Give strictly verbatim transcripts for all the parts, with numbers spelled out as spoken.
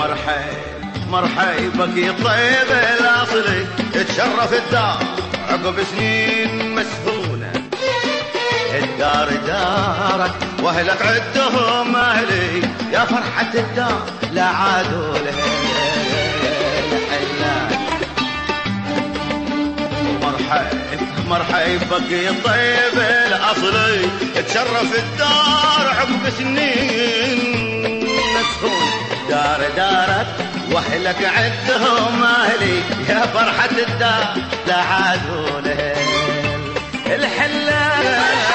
مرحب مرحب بك يا طيب الاصلي، تشرف الدار عقب سنين مسهونه. الدار دارك واهلك عدهم اهلي، يا فرحة الدار لا عادوا لحلال. مرحب مرحب بك يا طيب الاصلي، تشرف الدار عقب سنين مسهونه. دار دارك واهلك عدهم اهلي، يا فرحة الدار لا عادوا الحلال.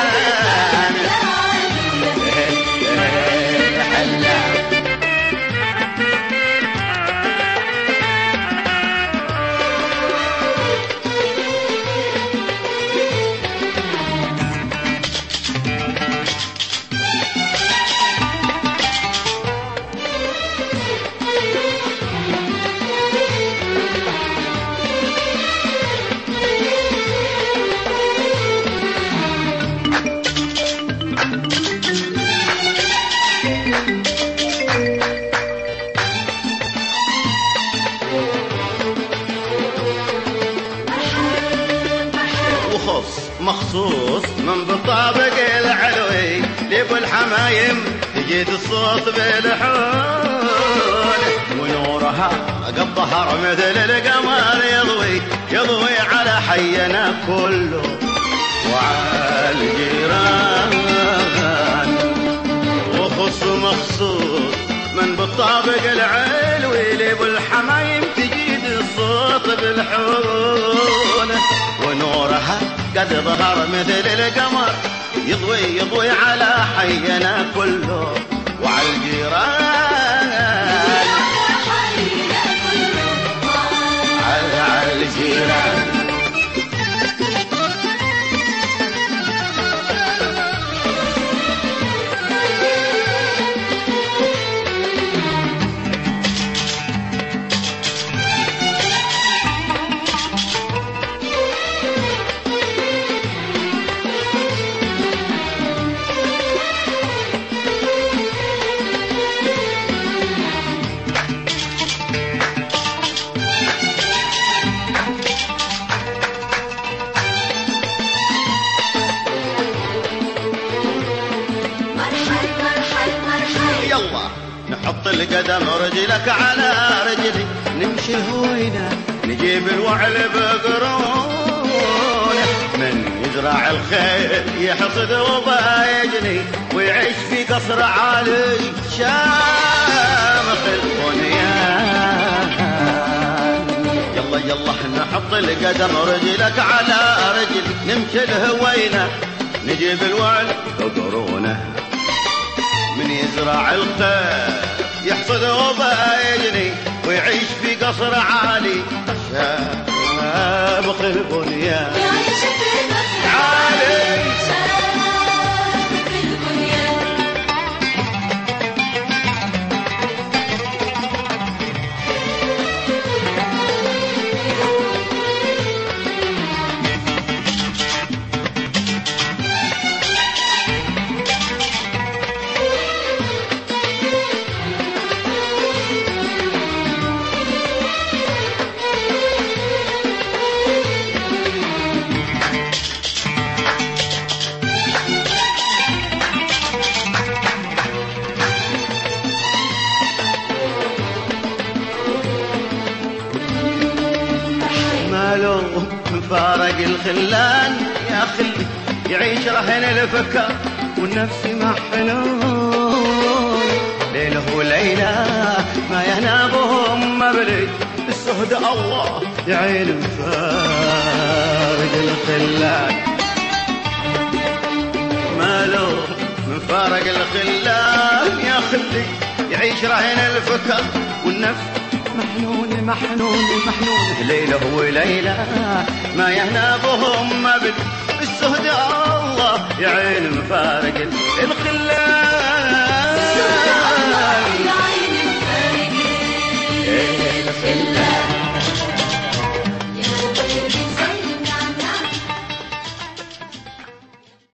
مخصوص من بطابق العلوي لابو الحمايم تجيد الصوت بالحون، ونورها قد ظهر مثل القمر يضوي يضوي على حينا كله وعلى الجيران. وخص مخصوص من بطابق العلوي لابو الحمايم تجيد الصوت بالحون، ونورها قد ظهر مثل القمر يضوي يضوي على حينا كله وعلى الجيران. على الجيران نحط القدم رجلك على رجلي، نمشي هوينا نجيب الوعل بقرونه. من يزرع الخير يحصد وبايجني، ويعيش في قصر عالي شامخ البنيان. يلا يلا نحط القدم رجلك على رجلي، نمشي الهوينا نجيب الوعل بقرونه. من يزرع الخير يحصد وبايجني، ويعيش في قصر عالي شامخ البنيان. يعيش في قصر عالي شامخ البنيان. فارق الخلان يا خلي يعيش رهن الفكر والنفس محنون. ليله وليلة ما ينابهم مبلي، السهد الله يعين فارق الخلان. ماله من فارق الخلان يا خلي يعيش رهن الفكر والنفس محنون محنون محنون. ليله وليلة ما ينابهم مبل، السهد الله يعين مفارق